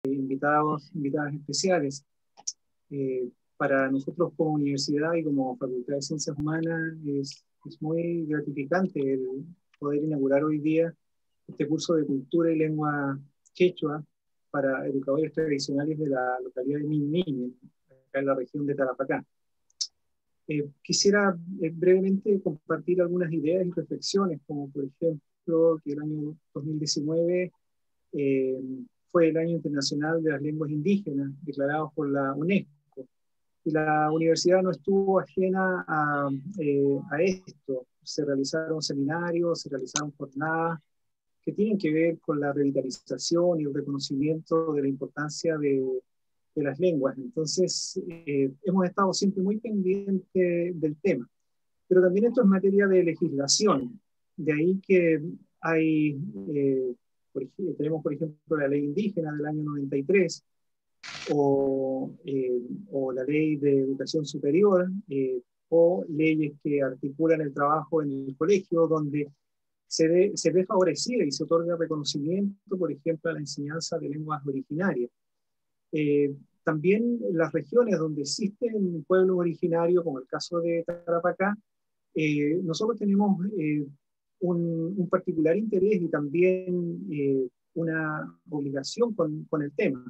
invitadas especiales. Para nosotros como universidad y como Facultad de Ciencias Humanas es muy gratificante el poder inaugurar hoy día este curso de cultura y lengua quechua para educadores tradicionales de la localidad de Minniñe, acá en la región de Tarapacá. Quisiera brevemente compartir algunas ideas y reflexiones, como por ejemplo que el año 2019 fue el Año Internacional de las Lenguas Indígenas, declarado por la UNESCO. Y la universidad no estuvo ajena a esto. Se realizaron seminarios, se realizaron jornadas que tienen que ver con la revitalización y el reconocimiento de la importancia de las lenguas. Entonces, hemos estado siempre muy pendientes del tema. Pero también esto es materia de legislación. De ahí que hay, tenemos, por ejemplo, la ley indígena del año 93, o la ley de educación superior, o leyes que articulan el trabajo en el colegio, donde se ve favorecida y se otorga reconocimiento, por ejemplo, a la enseñanza de lenguas originarias. También en las regiones donde existen pueblos originarios, como el caso de Tarapacá, nosotros tenemos un particular interés y también una obligación con el tema.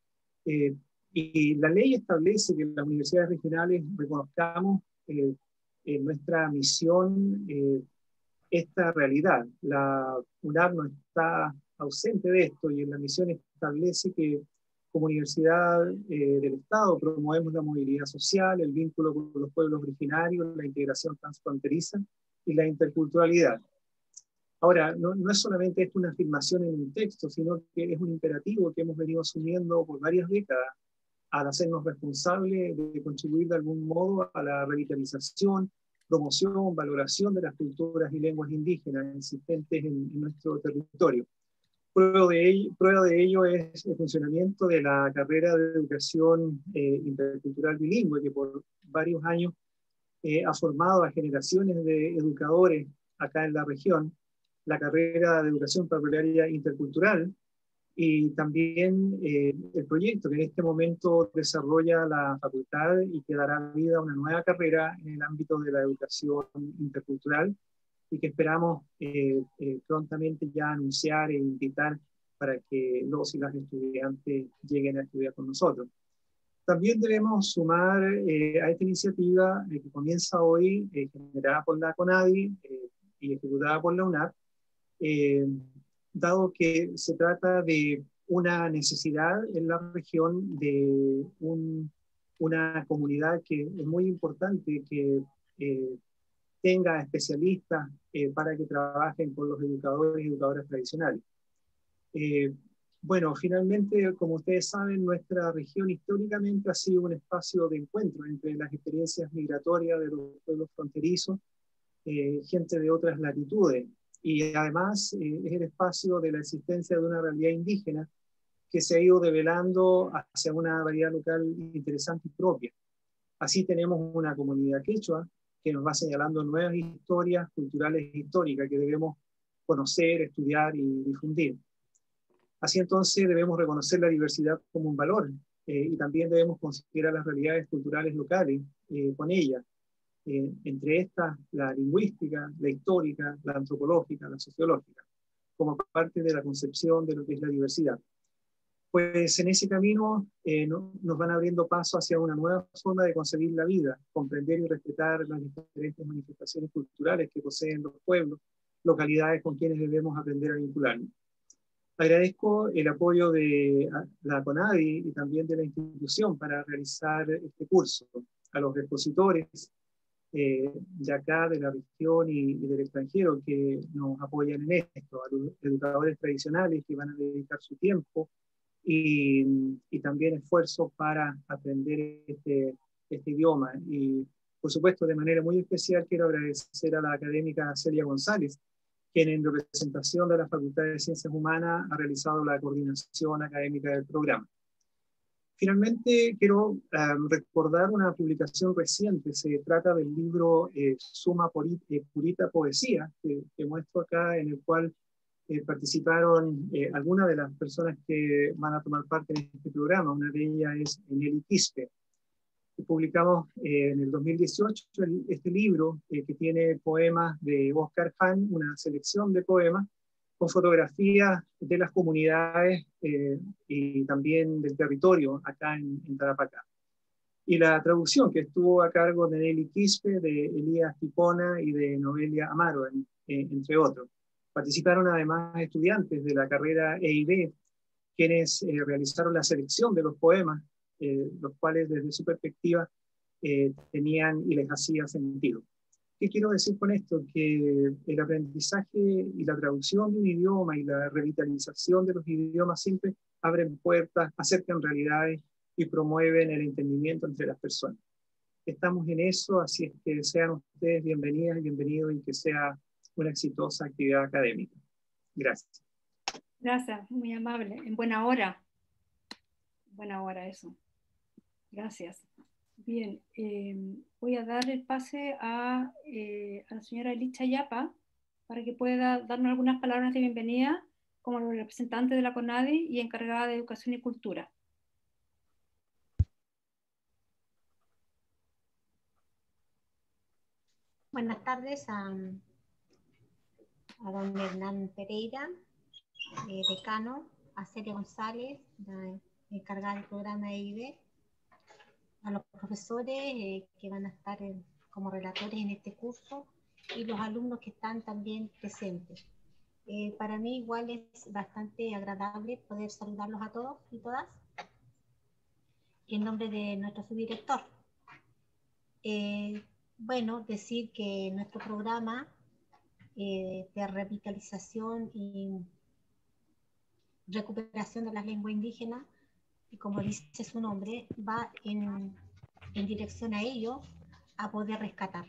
Y la ley establece que las universidades regionales reconozcamos en nuestra misión esta realidad. La UNAR no está ausente de esto y en la misión establece que como universidad del Estado promovemos la movilidad social, el vínculo con los pueblos originarios, la integración transfronteriza y la interculturalidad. Ahora, no es solamente esto una afirmación en un texto, sino que es un imperativo que hemos venido asumiendo por varias décadas al hacernos responsables de contribuir de algún modo a la revitalización, promoción, valoración de las culturas y lenguas indígenas existentes en nuestro territorio. Prueba de ello es el funcionamiento de la carrera de educación intercultural bilingüe, que por varios años ha formado a generaciones de educadores acá en la región, la carrera de educación parvularia intercultural, y también el proyecto que en este momento desarrolla la facultad y que dará vida a una nueva carrera en el ámbito de la educación intercultural y que esperamos prontamente ya anunciar e invitar para que los y las estudiantes lleguen a estudiar con nosotros. También debemos sumar a esta iniciativa que comienza hoy, generada por la CONADI y ejecutada por la UNAP, dado que se trata de una necesidad en la región de una comunidad que es muy importante que tenga especialistas para que trabajen con los educadores y educadoras tradicionales. Bueno, finalmente, como ustedes saben, nuestra región históricamente ha sido un espacio de encuentro entre las experiencias migratorias de los pueblos fronterizos, gente de otras latitudes, y además es el espacio de la existencia de una realidad indígena que se ha ido develando hacia una variedad local interesante y propia. Así tenemos una comunidad quechua que nos va señalando nuevas historias culturales e históricas que debemos conocer, estudiar y difundir. Así entonces debemos reconocer la diversidad como un valor y también debemos considerar las realidades culturales locales con ella. Entre estas, la lingüística, la histórica, la antropológica, la sociológica, como parte de la concepción de lo que es la diversidad. Pues en ese camino nos van abriendo paso hacia una nueva forma de concebir la vida, comprender y respetar las diferentes manifestaciones culturales que poseen los pueblos, localidades con quienes debemos aprender a vincularnos. Agradezco el apoyo de la CONADI y también de la institución para realizar este curso, a los expositores de acá, de la región y del extranjero que nos apoyan en esto, a los educadores tradicionales que van a dedicar su tiempo y también esfuerzos para aprender este idioma. Y por supuesto, de manera muy especial quiero agradecer a la académica Celia González, quien en representación de la Facultad de Ciencias Humanas ha realizado la coordinación académica del programa. Finalmente, quiero recordar una publicación reciente. Se trata del libro Suma Purita Poesía, que muestro acá, en el cual participaron algunas de las personas que van a tomar parte en este programa. Una de ellas es Nelly Quispe. Publicamos en el 2018 este libro que tiene poemas de Oscar Hahn, una selección de poemas con fotografías de las comunidades y también del territorio acá en Tarapacá. Y la traducción que estuvo a cargo de Nelly Quispe, de Elías Tipona y de Noelia Amaro, entre otros. Participaron además estudiantes de la carrera EIB, quienes realizaron la selección de los poemas, los cuales desde su perspectiva tenían y les hacía sentido. ¿Qué quiero decir con esto? Que el aprendizaje y la traducción de un idioma y la revitalización de los idiomas siempre abren puertas, acercan realidades y promueven el entendimiento entre las personas. Estamos en eso, así es que sean ustedes bienvenidas y bienvenidos y que sea una exitosa actividad académica. Gracias. Gracias, muy amable. En buena hora eso. Gracias. Bien, voy a dar el pase a la señora Elicha Yapa para que pueda darnos algunas palabras de bienvenida como representante de la CONADI y encargada de Educación y Cultura. Buenas tardes a don Hernán Pereira, decano, a Celia González, la encargada del programa EIB, a los profesores que van a estar como relatores en este curso y los alumnos que están también presentes. Para mí igual es bastante agradable poder saludarlos a todos y todas en nombre de nuestro subdirector. Bueno, decir que nuestro programa de revitalización y recuperación de las lenguas indígenas, y como dice su nombre, va en dirección a ello, a poder rescatar.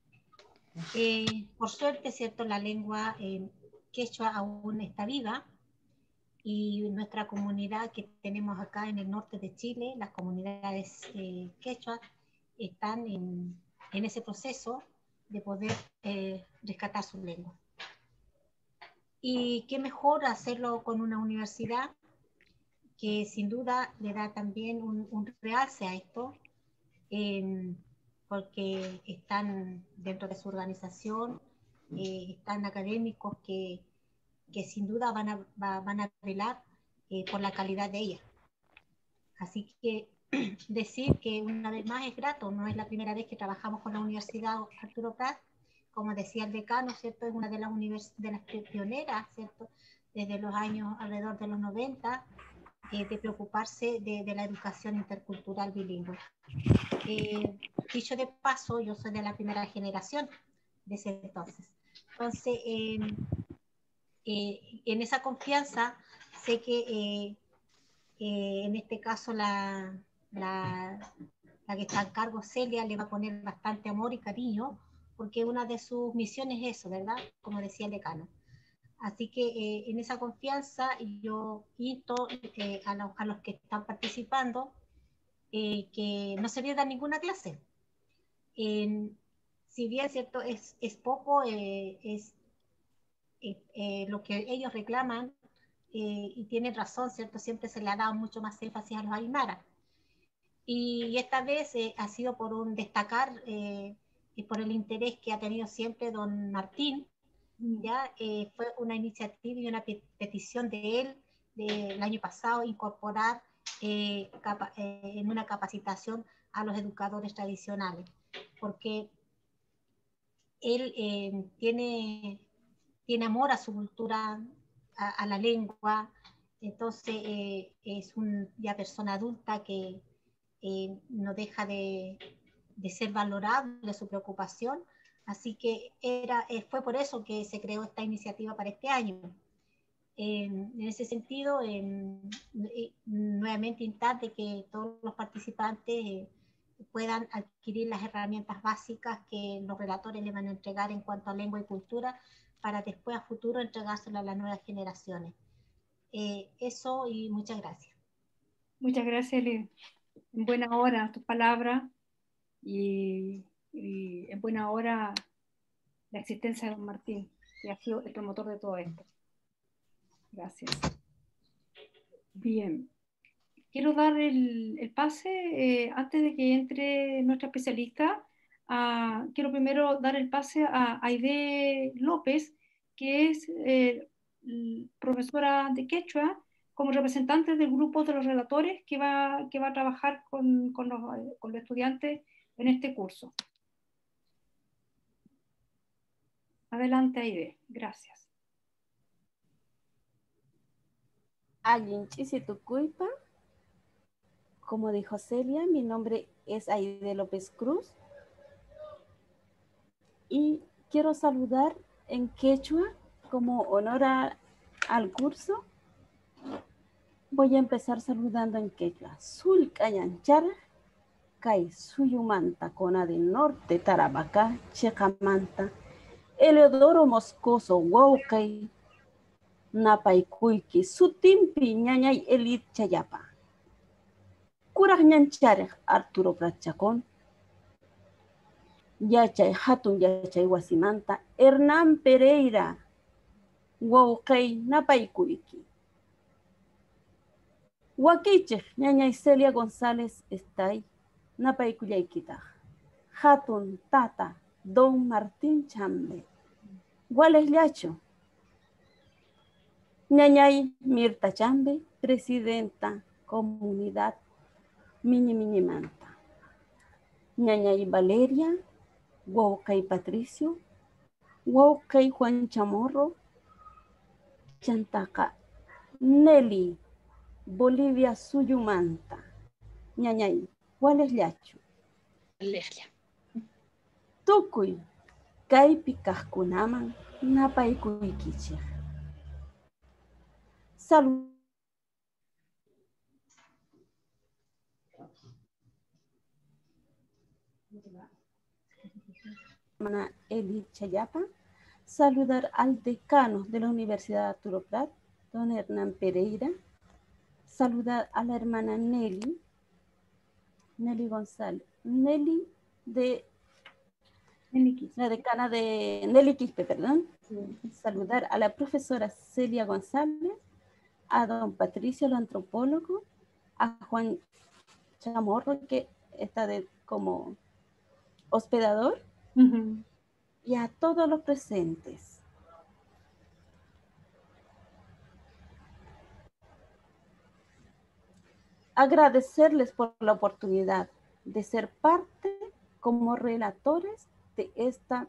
Por suerte, ¿cierto? La lengua quechua aún está viva y nuestra comunidad que tenemos acá en el norte de Chile, las comunidades quechua, están en ese proceso de poder rescatar su lengua. Y qué mejor hacerlo con una universidad que sin duda le da también un realce a esto, porque están dentro de su organización, están académicos que sin duda van a velar por la calidad de ella. Así que decir que una vez más es grato, no es la primera vez que trabajamos con la Universidad Arturo Prat, como decía el decano, ¿cierto? Es una de las pioneras, ¿cierto? Desde los años alrededor de los 90, de preocuparse de la educación intercultural bilingüe. Dicho de paso, yo soy de la primera generación de ese entonces. Entonces, en esa confianza, sé que en este caso la que está a cargo, Celia, le va a poner bastante amor y cariño, porque una de sus misiones es eso, ¿verdad? Como decía el decano. Así que en esa confianza yo insto a los que están participando que no se pierdan ninguna clase. Si bien cierto es poco, es lo que ellos reclaman, y tienen razón, ¿cierto? Siempre se le ha dado mucho más énfasis a los aymaras. Y esta vez ha sido por un destacar y por el interés que ha tenido siempre don Martín. Ya fue una iniciativa y una petición de él del año pasado incorporar en una capacitación a los educadores tradicionales, porque él tiene amor a su cultura, a la lengua, entonces es ya persona adulta que no deja de ser valorable su preocupación, así que fue por eso que se creó esta iniciativa para este año. En ese sentido, nuevamente instar de que todos los participantes puedan adquirir las herramientas básicas que los relatores les van a entregar en cuanto a lengua y cultura, para después a futuro entregárselo a las nuevas generaciones. Eso, y muchas gracias. Muchas gracias, Eli. En buena hora tus palabras y en buena hora la existencia de don Martín, que ha sido el promotor de todo esto. Gracias. Bien. Quiero dar el pase, antes de que entre nuestra especialista, quiero primero dar el pase a Aide López, que es profesora de quechua, como representante del grupo de los relatores que va a trabajar con los estudiantes en este curso. Adelante, Aide. Gracias. Allinchisitukuypa. Como dijo Celia, mi nombre es Aide López Cruz y quiero saludar en quechua como honor al curso. Voy a empezar saludando en quechua. Sul Cayanchara, Kai Suyumanta, Cona del Norte, Tarapacá, Checamanta, Eleodoro Moscoso, Huaucay, Napaycuyqui, Sutimpi, Ñañay, Elit Chayapa. Kuraj ñancharej Arturo Prat Chacón, Yachay Hatun Yachay Wasimanta, Hernán Pereira, Huaucay, Napaycuyqui. Huaquichej, Ñañay Celia González Estay, Napaycuyayquita. Hatun Tata, Don Martín Chambe. Guales Llacho. Ñañay Mirta Chambe, presidenta comunidad Mini Manta. Ñañay Valeria, Huaucay Patricio, Huaucay Juan Chamorro, Chantaca Nelly, Bolivia Suyumanta. Ñañay, Guales Llacho. Tukuy, Kaypi Kajkunaman, Napaycuykichej. Salud. Eli Chayapa, saludar al decano de la Universidad Arturo Prat, don Hernán Pereira, saludar a la hermana Nelly González, la decana de Nelly Quispe, perdón, saludar a la profesora Celia González, a don Patricio, el antropólogo, a Juan Chamorro, que está como hospedador, y a todos los presentes. Agradecerles por la oportunidad de ser parte como relatores de esta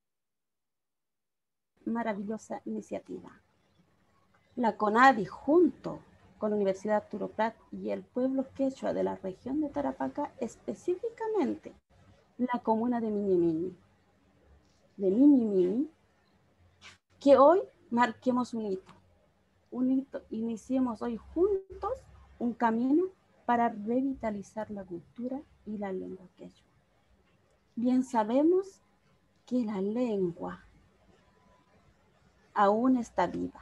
maravillosa iniciativa. La CONADI, junto con la Universidad Arturo Prat y el pueblo quechua de la región de Tarapacá, específicamente la comuna de Mini Mini, que hoy marquemos un hito, iniciemos hoy juntos un camino para revitalizar la cultura y la lengua quechua. Bien sabemos que la lengua aún está viva.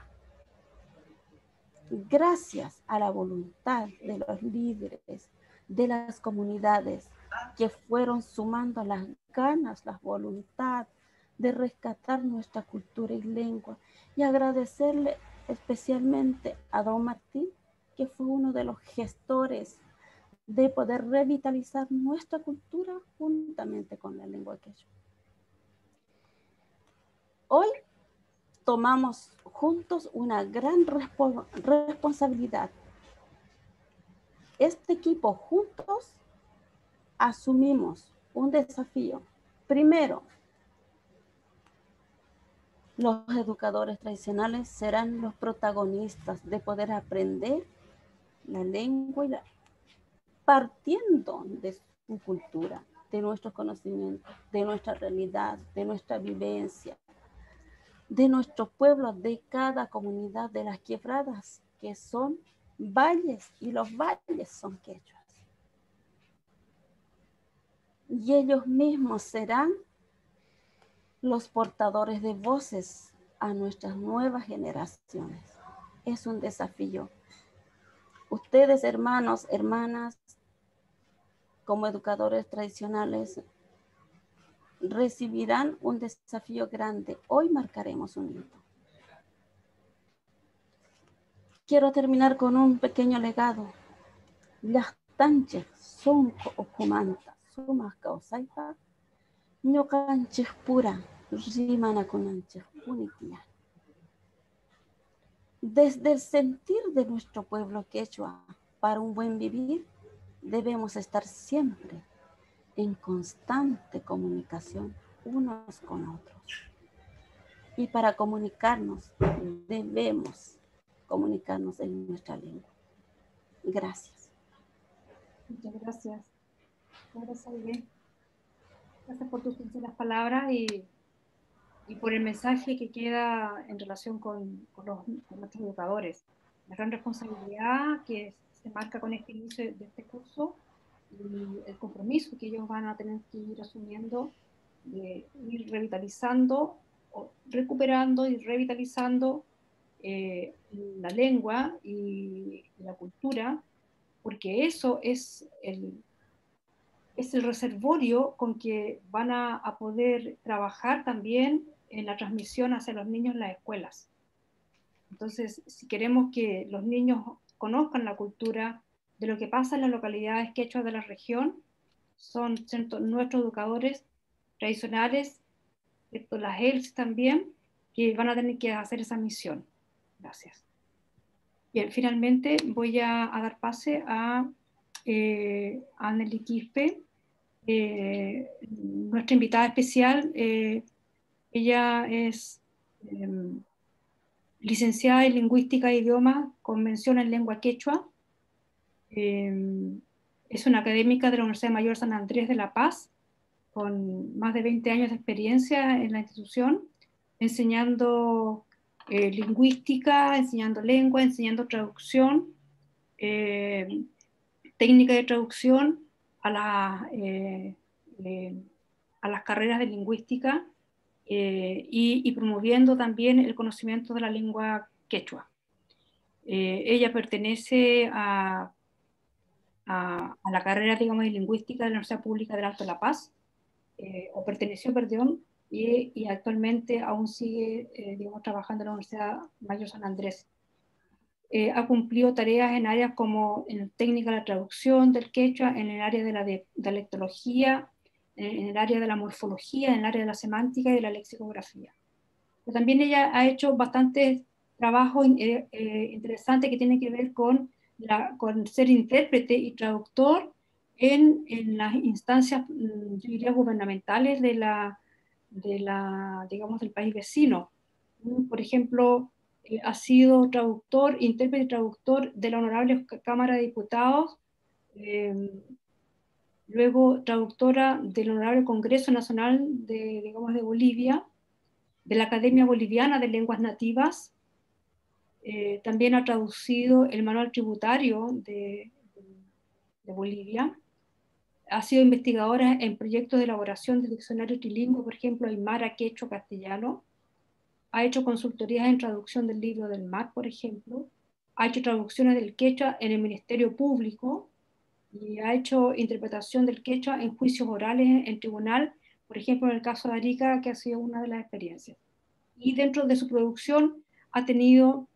Gracias a la voluntad de los líderes, de las comunidades que fueron sumando las ganas, la voluntad de rescatar nuestra cultura y lengua, y agradecerle especialmente a don Martín, que fue uno de los gestores de poder revitalizar nuestra cultura juntamente con la lengua quechua. Hoy tomamos juntos una gran responsabilidad. Este equipo juntos asumimos un desafío. Primero, los educadores tradicionales serán los protagonistas de poder aprender la lengua partiendo de su cultura, de nuestros conocimientos, de nuestra realidad, de nuestra vivencia, de nuestro pueblo, de cada comunidad de las quebradas, que son valles, y los valles son quechuas. Y ellos mismos serán los portadores de voces a nuestras nuevas generaciones. Es un desafío. Ustedes, hermanos, hermanas, como educadores tradicionales, recibirán un desafío grande. Hoy marcaremos un hito. quiero terminar con un pequeño legado. Las tanches son ocumantas, sumas causaipa, no canches pura, rimana con anches punitia. Desde el sentir de nuestro pueblo quechua, para un buen vivir, debemos estar siempre en constante comunicación unos con otros. Y para comunicarnos, debemos comunicarnos en nuestra lengua. Gracias. Muchas gracias. Gracias, Aide. Gracias por tus sinceras palabras y por el mensaje que queda en relación con nuestros educadores. La gran responsabilidad que se marca con este inicio de este curso y el compromiso que ellos van a tener que ir asumiendo de ir revitalizando, o recuperando y revitalizando la lengua y la cultura, porque eso es el reservorio con que van a poder trabajar también en la transmisión hacia los niños en las escuelas. Entonces, si queremos que los niños conozcan la cultura de lo que pasa en las localidades quechuas de la región, son nuestros educadores tradicionales, las ELS también, que van a tener que hacer esa misión. Gracias. Bien, finalmente voy a dar pase a Anneli Quispe, nuestra invitada especial. Ella es licenciada en Lingüística e Idiomas con mención en lengua quechua. Es una académica de la Universidad Mayor San Andrés de La Paz, con más de 20 años de experiencia en la institución, enseñando lingüística, enseñando lengua, enseñando traducción, técnica de traducción a las carreras de lingüística y promoviendo también el conocimiento de la lengua quechua. Ella pertenece a la carrera, digamos, de lingüística de la Universidad Pública del Alto de La Paz, o perteneció, perdón, y actualmente aún sigue, digamos, trabajando en la Universidad Mayor San Andrés. Ha cumplido tareas en áreas como en técnica de la traducción del quechua, en el área de la dialectología, en el área de la morfología, en el área de la semántica y de la lexicografía. Pero también ella ha hecho bastantes trabajos interesantes que tienen que ver con ser intérprete y traductor en las instancias, yo diría, gubernamentales digamos, del país vecino. Por ejemplo, ha sido traductor, intérprete y traductor de la Honorable Cámara de Diputados, luego traductora del Honorable Congreso Nacional de Bolivia, de la Academia Boliviana de Lenguas Nativas. También ha traducido el Manual Tributario de Bolivia. Ha sido investigadora en proyectos de elaboración de diccionario trilingüe, por ejemplo, aymara, quechua, castellano. Ha hecho consultorías en traducción del Libro del Mar, por ejemplo. Ha hecho traducciones del quechua en el Ministerio Público y ha hecho interpretación del quechua en juicios orales en tribunal, por ejemplo, en el caso de Arica, que ha sido una de las experiencias. Y dentro de su producción ha tenido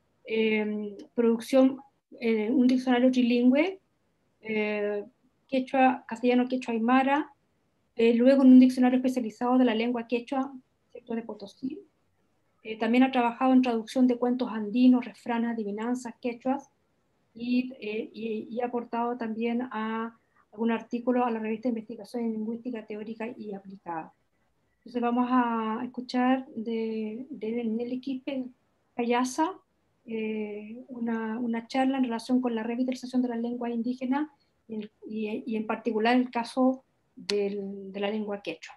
un diccionario trilingüe, quechua, castellano, quechua, aymara, luego en un diccionario especializado de la lengua quechua, ¿cierto?, de Potosí. También ha trabajado en traducción de cuentos andinos, refranes, adivinanzas, quechuas, y ha aportado también a algún artículo a la revista de investigación en lingüística teórica y aplicada. Entonces vamos a escuchar de Nelly Quispe Cayasa una charla en relación con la revitalización de la lengua indígena y en particular el caso de la lengua quechua.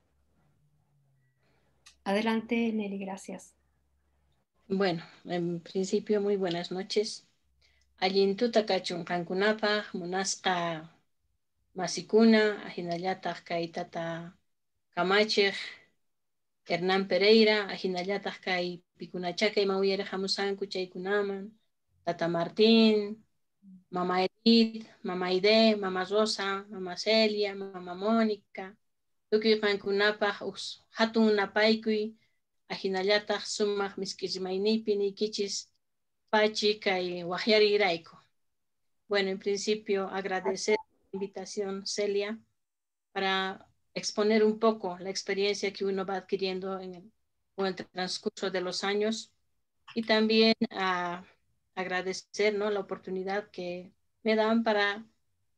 Adelante, Nelly, gracias. Bueno, en principio, muy buenas noches. Allintuta kachunqankunapaq munasqa masikuna, ajinallataq kay tata Kamachiq, Hernán Pereira, ajinallataq kay pikunachakay mawiyarihamusanku chaykunaman, tata Martín, mama Edith, mama Aide, mama Rosa, mama Celia, mama Mónica, tukuyqankunapaq hatun napaykuy, ajinallataq sumaq miskirimaynipi nikichis Pachica y Guajari Iraico. Bueno, en principio agradecer la invitación, Celia, para exponer un poco la experiencia que uno va adquiriendo con el transcurso de los años y también agradecer, ¿no?, la oportunidad que me dan para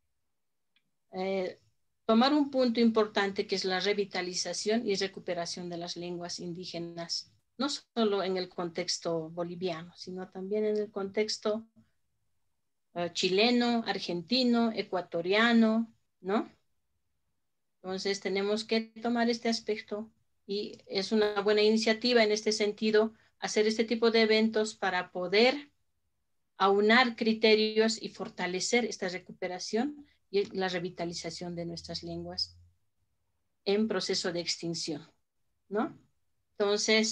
tomar un punto importante que es la revitalización y recuperación de las lenguas indígenas, no solo en el contexto boliviano, sino también en el contexto chileno, argentino, ecuatoriano, ¿no? Entonces tenemos que tomar este aspecto y es una buena iniciativa en este sentido hacer este tipo de eventos para poder aunar criterios y fortalecer esta recuperación y la revitalización de nuestras lenguas en proceso de extinción, ¿no? Entonces,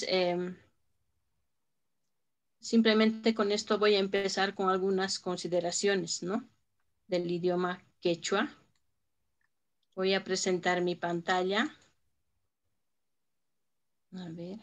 simplemente con esto voy a empezar con algunas consideraciones, ¿no?, del idioma quechua. Voy a presentar mi pantalla. A ver.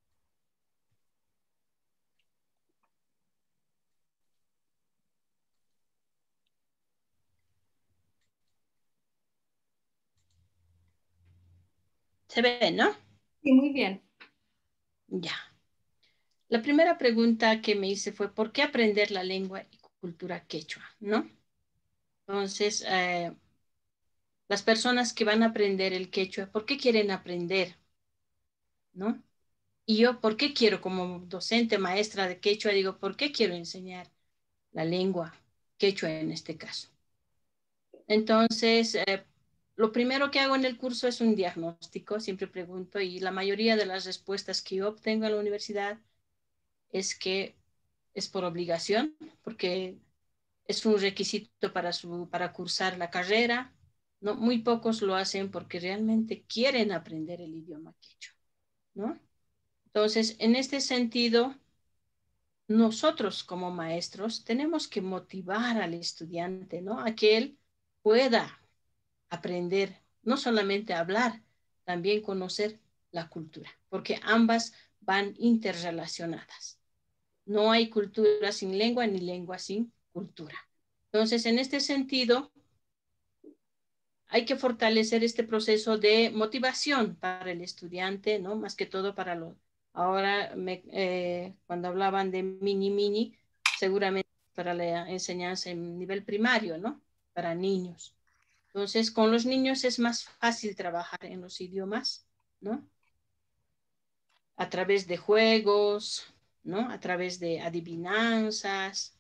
¿Se ve, no? Sí, muy bien. Ya. La primera pregunta que me hice fue, ¿por qué aprender la lengua y cultura quechua, no? Entonces, las personas que van a aprender el quechua, ¿por qué quieren aprender, no? Y yo, ¿por qué quiero, como docente, maestra de quechua, digo, ¿por qué quiero enseñar la lengua quechua en este caso? Entonces, lo primero que hago en el curso es un diagnóstico, siempre pregunto, y la mayoría de las respuestas que yo obtengo en la universidad es que es por obligación, porque es un requisito para cursar la carrera. No, muy pocos lo hacen porque realmente quieren aprender el idioma quechua, ¿no? Entonces, en este sentido, nosotros como maestros tenemos que motivar al estudiante, ¿no?, a que él pueda aprender, no solamente a hablar, también conocer la cultura, porque ambas van interrelacionadas. No hay cultura sin lengua ni lengua sin cultura. Entonces, en este sentido, hay que fortalecer este proceso de motivación para el estudiante, ¿no?, más que todo para los... Ahora, cuando hablaban de mini, seguramente para la enseñanza en nivel primario, ¿no?, para niños. Entonces, con los niños es más fácil trabajar en los idiomas, ¿no?, a través de juegos, ¿no?, a través de adivinanzas,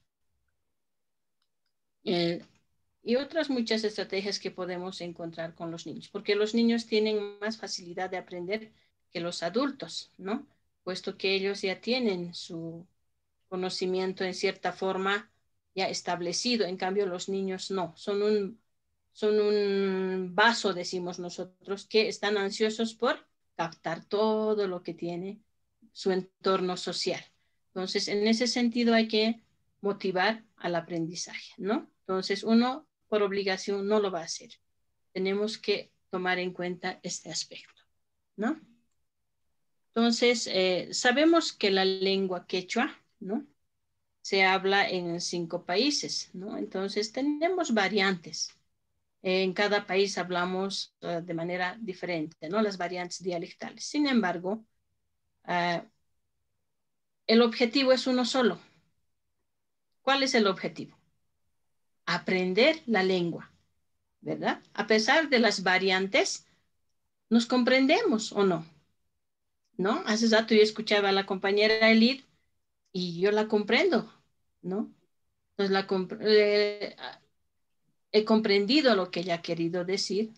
y otras muchas estrategias que podemos encontrar con los niños, porque los niños tienen más facilidad de aprender que los adultos, ¿no?, puesto que ellos ya tienen su conocimiento en cierta forma ya establecido. En cambio, los niños no, son un vaso, decimos nosotros, que están ansiosos por captar todo lo que tiene su entorno social. Entonces, en ese sentido hay que motivar al aprendizaje, ¿no? Entonces, uno por obligación no lo va a hacer. Tenemos que tomar en cuenta este aspecto, ¿no? Entonces, sabemos que la lengua quechua, ¿no?, se habla en 5 países, ¿no? Entonces, tenemos variantes. En cada país hablamos de manera diferente, ¿no?, las variantes dialectales. Sin embargo, el objetivo es uno solo. ¿Cuál es el objetivo? Aprender la lengua, ¿verdad? A pesar de las variantes, ¿nos comprendemos o no? ¿No? Hace rato yo escuchaba a la compañera Elid y yo la comprendo, ¿no? Entonces he comprendido lo que ella ha querido decir.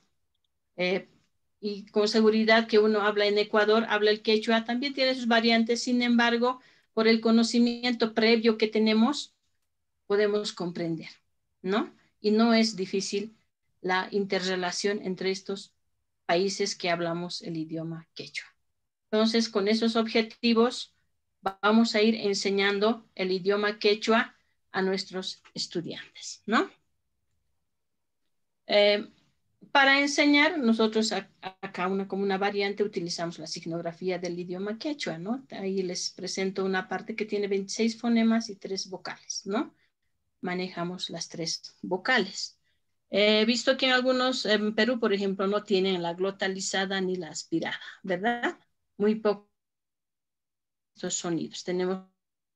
Y con seguridad que uno habla en Ecuador, habla el quechua, también tiene sus variantes. Sin embargo, por el conocimiento previo que tenemos, podemos comprender, ¿no? Y no es difícil la interrelación entre estos países que hablamos el idioma quechua. Entonces, con esos objetivos, vamos a ir enseñando el idioma quechua a nuestros estudiantes, ¿no? para enseñar, nosotros acá como una variante utilizamos la signografía del idioma quechua, ¿no? Ahí les presento una parte que tiene 26 fonemas y 3 vocales, ¿no? Manejamos las 3 vocales. He visto que en Perú, por ejemplo, no tienen la glotalizada ni la aspirada, ¿verdad? Muy pocos sonidos. Tenemos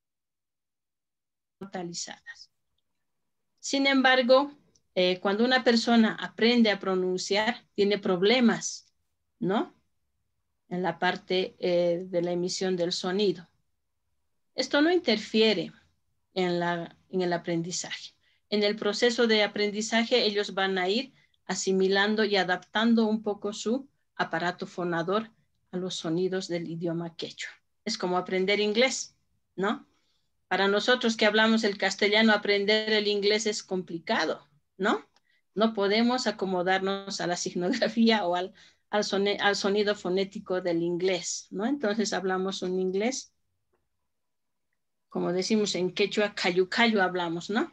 glotalizadas. Sin embargo, cuando una persona aprende a pronunciar, tiene problemas, ¿no? En la parte de la emisión del sonido. Esto no interfiere en el aprendizaje. En el proceso de aprendizaje, ellos van a ir asimilando y adaptando un poco su aparato fonador a los sonidos del idioma quechua. Es como aprender inglés, ¿no? Para nosotros que hablamos el castellano, aprender el inglés es complicado, ¿no? No podemos acomodarnos a la signografía o al sonido fonético del inglés, ¿no? Entonces hablamos un inglés, como decimos en quechua, cayu hablamos, ¿no?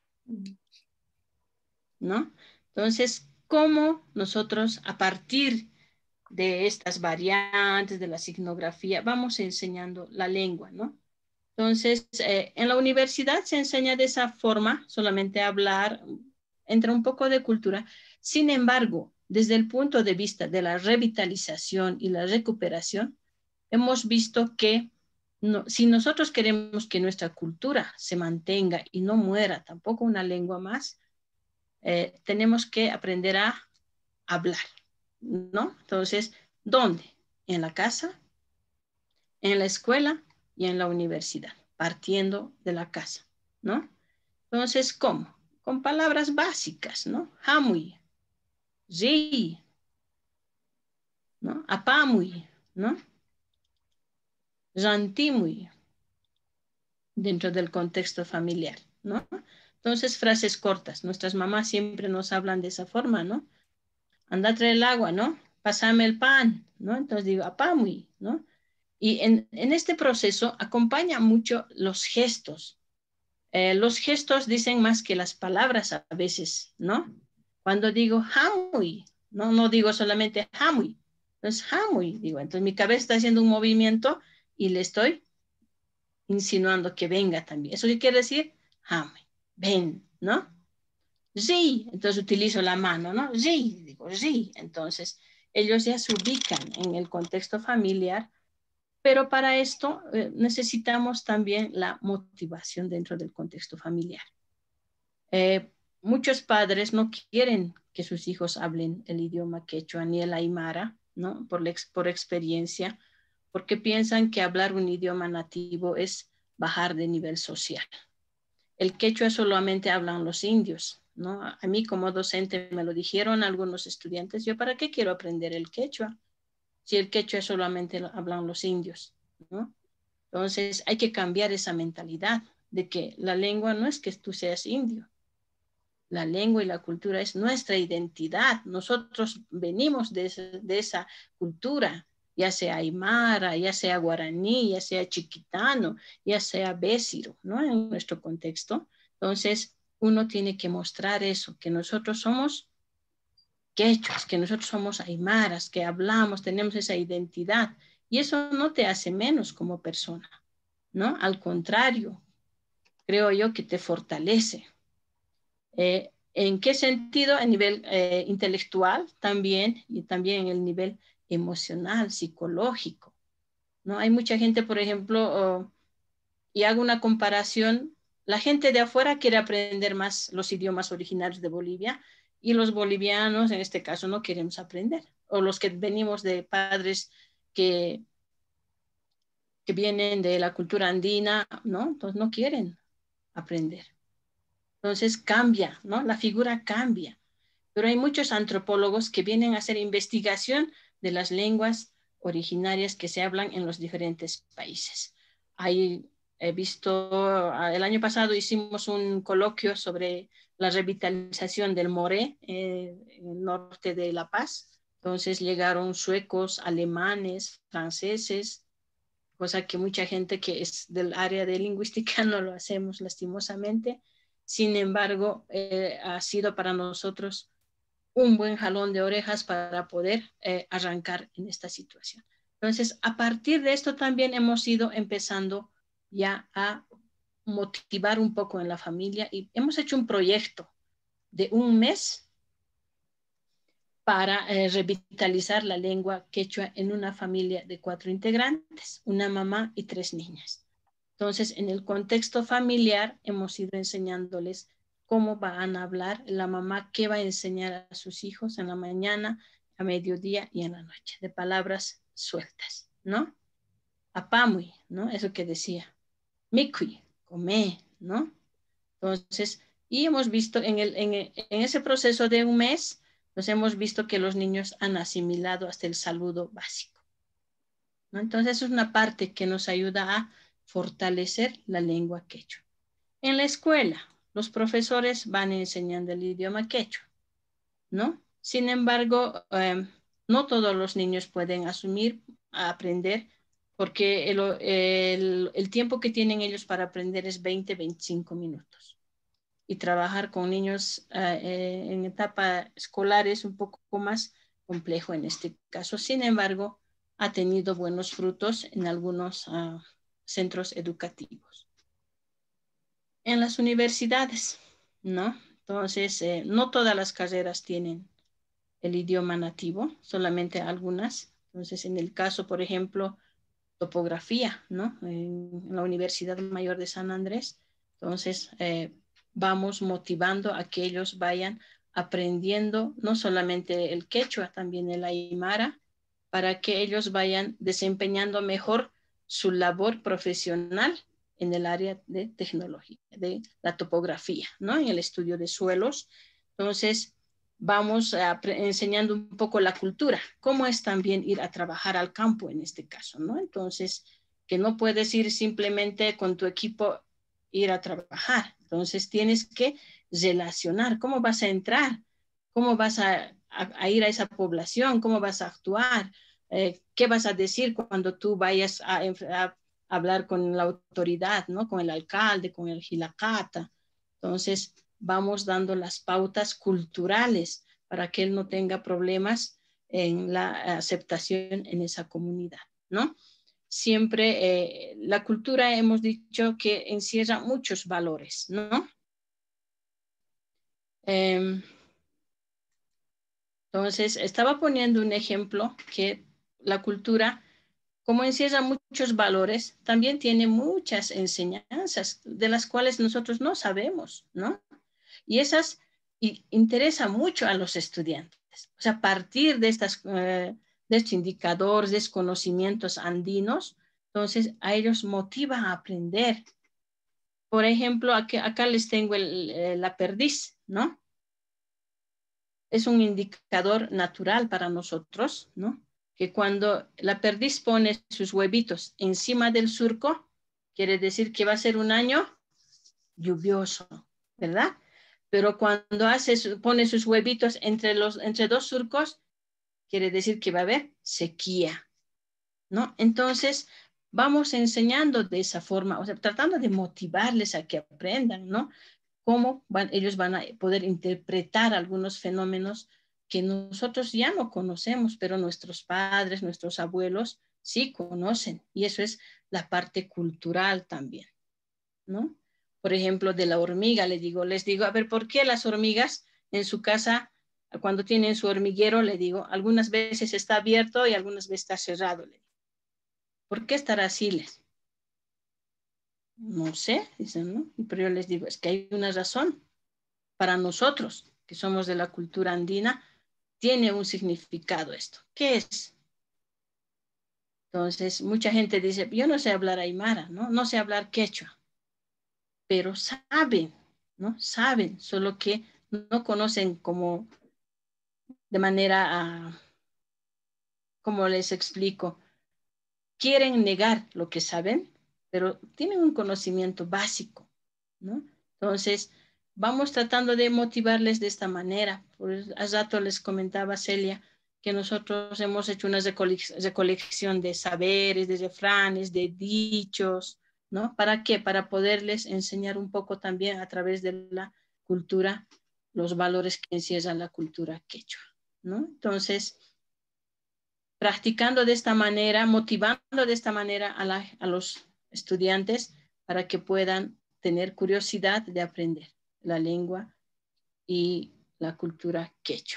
¿No? Entonces, ¿cómo nosotros a partir de estas variantes de la signografía vamos enseñando la lengua, ¿no? Entonces, en la universidad se enseña de esa forma, solamente hablar, entra un poco de cultura. Sin embargo, desde el punto de vista de la revitalización y la recuperación, hemos visto que si nosotros queremos que nuestra cultura se mantenga y no muera tampoco una lengua más, tenemos que aprender a hablar, ¿no? Entonces, ¿dónde? En la casa, en la escuela y en la universidad, partiendo de la casa, ¿no? Entonces, ¿cómo? Con palabras básicas, ¿no? Hamui, ri, ¿no? Apamui, ¿no? Rantimui, dentro del contexto familiar, ¿no? Entonces, frases cortas. Nuestras mamás siempre nos hablan de esa forma, ¿no? Anda a traer el agua, ¿no? Pásame el pan, ¿no? Entonces digo, apamui, ¿no? Y en este proceso acompaña mucho los gestos. Los gestos dicen más que las palabras a veces, ¿no? Cuando digo hamui, no digo solamente hamui, entonces hamui, digo, entonces mi cabeza está haciendo un movimiento y le estoy insinuando que venga también. ¿Eso qué quiere decir? Hamui, ven, ¿no? Sí, entonces utilizo la mano, ¿no? Sí, digo sí, entonces ellos ya se ubican en el contexto familiar. Pero para esto necesitamos también la motivación dentro del contexto familiar. Muchos padres no quieren que sus hijos hablen el idioma quechua ni el aymara, ¿no? Por experiencia, porque piensan que hablar un idioma nativo es bajar de nivel social. El quechua solamente hablan los indios, ¿no? A mí como docente me lo dijeron algunos estudiantes, ¿yo para qué quiero aprender el quechua? Si el quechua solamente lo hablan los indios, ¿no? Entonces hay que cambiar esa mentalidad de que la lengua no es que tú seas indio. La lengua y la cultura es nuestra identidad. Nosotros venimos de esa cultura, ya sea aymara, ya sea guaraní, ya sea chiquitano, ya sea bésiro, ¿no? En nuestro contexto. Entonces uno tiene que mostrar eso, que nosotros somos quechuas, que nosotros somos aymaras, que hablamos, tenemos esa identidad. Y eso no te hace menos como persona, ¿no? Al contrario, creo yo que te fortalece. ¿En qué sentido? A nivel intelectual también, y también en el nivel emocional, psicológico, ¿no? Hay mucha gente, por ejemplo, y hago una comparación, la gente de afuera quiere aprender más los idiomas originarios de Bolivia, y los bolivianos, en este caso, no queremos aprender. O los que venimos de padres que vienen de la cultura andina, ¿no? Entonces no quieren aprender. Entonces cambia, ¿no? La figura cambia. Pero hay muchos antropólogos que vienen a hacer investigación de las lenguas originarias que se hablan en los diferentes países. He visto, el año pasado hicimos un coloquio sobre la revitalización del moré en el norte de La Paz. Entonces llegaron suecos, alemanes, franceses, cosa que mucha gente que es del área de lingüística no lo hacemos lastimosamente. Sin embargo, ha sido para nosotros un buen jalón de orejas para poder arrancar en esta situación. Entonces, a partir de esto también hemos ido empezando ya a motivar un poco en la familia y hemos hecho un proyecto de un mes para revitalizar la lengua quechua en una familia de 4 integrantes, una mamá y 3 niñas. Entonces, en el contexto familiar hemos ido enseñándoles cómo van a hablar la mamá, qué va a enseñar a sus hijos en la mañana, a mediodía y en la noche, de palabras sueltas, ¿no? Apamui, ¿no? Eso que decía. Mikui, come, ¿no? Entonces, y hemos visto en ese proceso de un mes, pues hemos visto que los niños han asimilado hasta el saludo básico, ¿no? Entonces, es una parte que nos ayuda a fortalecer la lengua quechua. En la escuela, los profesores van enseñando el idioma quechua, ¿no? Sin embargo, no todos los niños pueden asumir, aprender, porque el tiempo que tienen ellos para aprender es 20-25 minutos. Y trabajar con niños en etapa escolar es un poco más complejo en este caso. Sin embargo, ha tenido buenos frutos en algunos centros educativos. En las universidades, ¿no? Entonces, no todas las carreras tienen el idioma nativo, solamente algunas. Entonces, en el caso, por ejemplo, topografía, ¿no? En la Universidad Mayor de San Andrés, entonces vamos motivando a que ellos vayan aprendiendo no solamente el quechua, también el aymara, para que ellos vayan desempeñando mejor su labor profesional en el área de tecnología, de la topografía, ¿no? En el estudio de suelos. Entonces, vamos enseñando un poco la cultura, cómo es también ir a trabajar al campo en este caso, ¿no? Entonces, que no puedes ir simplemente con tu equipo, ir a trabajar. Entonces, tienes que relacionar, cómo vas a entrar, cómo vas a ir a esa población, cómo vas a actuar, qué vas a decir cuando tú vayas a hablar con la autoridad, ¿no? Con el alcalde, con el jilacata. Entonces, vamos dando las pautas culturales para que él no tenga problemas en la aceptación en esa comunidad, ¿no? Siempre la cultura hemos dicho que encierra muchos valores, ¿no? Entonces, estaba poniendo un ejemplo que la cultura, como encierra muchos valores, también tiene muchas enseñanzas de las cuales nosotros no sabemos, ¿no? Y esas interesa mucho a los estudiantes. O sea, a partir de de estos indicadores, de estos conocimientos andinos, entonces a ellos motiva a aprender. Por ejemplo, acá les tengo la perdiz, ¿no? Es un indicador natural para nosotros, ¿no? Que cuando la perdiz pone sus huevitos encima del surco, quiere decir que va a ser un año lluvioso, ¿verdad? Pero cuando pone sus huevitos entre 2 surcos, quiere decir que va a haber sequía, ¿no? Entonces, vamos enseñando de esa forma, o sea, tratando de motivarles a que aprendan, ¿no? Cómo ellos van a poder interpretar algunos fenómenos que nosotros ya no conocemos, pero nuestros padres, nuestros abuelos sí conocen. Y eso es la parte cultural también, ¿no? Por ejemplo, de la hormiga, les digo, a ver, ¿por qué las hormigas en su casa, cuando tienen su hormiguero, le digo, algunas veces está abierto y algunas veces está cerrado? Le digo, ¿por qué estará así? No sé, dicen, ¿no? Pero yo les digo, es que hay una razón. Para nosotros, que somos de la cultura andina, tiene un significado esto. ¿Qué es? Entonces, mucha gente dice, yo no sé hablar aymara, ¿no? No sé hablar quechua. Pero saben, ¿no? Saben, solo que no conocen como de manera, ¿cómo les explico? Quieren negar lo que saben, pero tienen un conocimiento básico, ¿no? Entonces, vamos tratando de motivarles de esta manera. Hace rato les comentaba Celia que nosotros hemos hecho una recolección de saberes, de refranes, de dichos, ¿no? ¿Para qué? Para poderles enseñar un poco también a través de la cultura los valores que encierra la cultura quechua, ¿no? Entonces, practicando de esta manera, motivando de esta manera a los estudiantes para que puedan tener curiosidad de aprender la lengua y la cultura quechua.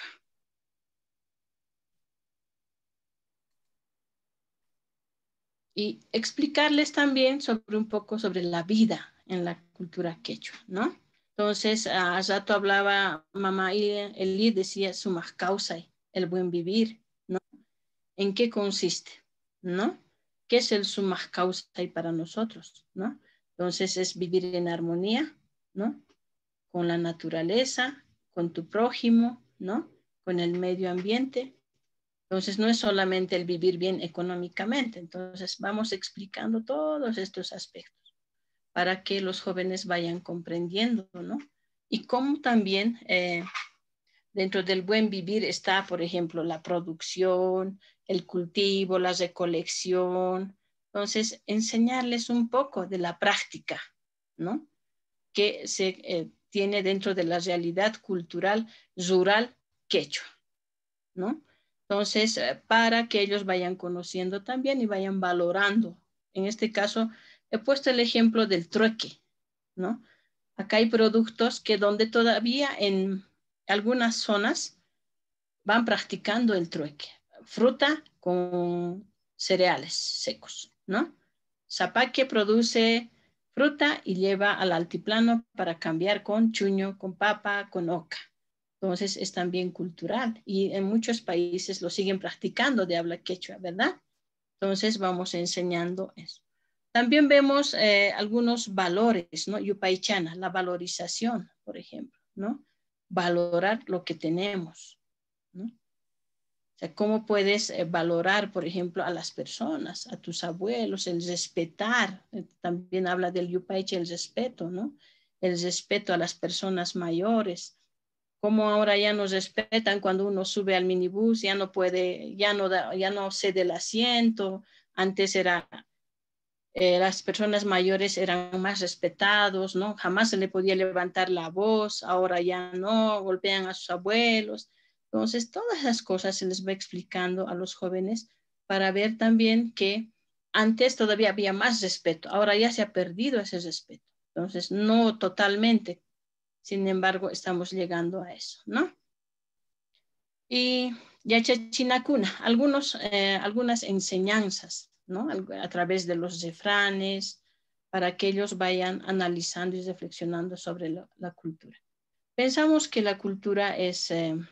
Y explicarles también sobre un poco sobre la vida en la cultura quechua, ¿no? Entonces, a rato hablaba mamá Eli decía sumas causa, el buen vivir, ¿no? ¿En qué consiste, no? ¿Qué es el sumas causa para nosotros, no? Entonces, es vivir en armonía, ¿no? Con la naturaleza, con tu prójimo, ¿no? Con el medio ambiente. Entonces, no es solamente el vivir bien económicamente. Entonces, vamos explicando todos estos aspectos para que los jóvenes vayan comprendiendo, ¿no? Y cómo también dentro del buen vivir está, por ejemplo, la producción, el cultivo, la recolección. Entonces, enseñarles un poco de la práctica, ¿no? Que se tiene dentro de la realidad cultural rural quechua, ¿no? Entonces, para que ellos vayan conociendo también y vayan valorando. En este caso, he puesto el ejemplo del trueque, ¿no? Acá hay productos que donde todavía en algunas zonas van practicando el trueque. Fruta con cereales secos, ¿no? Zapaque produce fruta y lleva al altiplano para cambiar con chuño, con papa, con oca. Entonces es también cultural y en muchos países lo siguen practicando de habla quechua, ¿verdad? Entonces vamos enseñando eso. También vemos algunos valores, ¿no? Yupaychana, la valorización, por ejemplo, ¿no? Valorar lo que tenemos, ¿no? O sea, ¿cómo puedes valorar, por ejemplo, a las personas, a tus abuelos, el respetar? También habla del Yupayche, el respeto, ¿no? El respeto a las personas mayores. Cómo ahora ya nos respetan cuando uno sube al minibús, ya no puede, ya no cede el asiento. Antes era, las personas mayores eran más respetados, ¿no? Jamás se le podía levantar la voz, ahora ya no, golpean a sus abuelos. Entonces, todas esas cosas se les va explicando a los jóvenes para ver también que antes todavía había más respeto, ahora ya se ha perdido ese respeto. Entonces, no totalmente, sin embargo, estamos llegando a eso, ¿no? Y Yachachinacuna, algunas enseñanzas, ¿no? A través de los refranes, para que ellos vayan analizando y reflexionando sobre la cultura. Pensamos que la cultura es,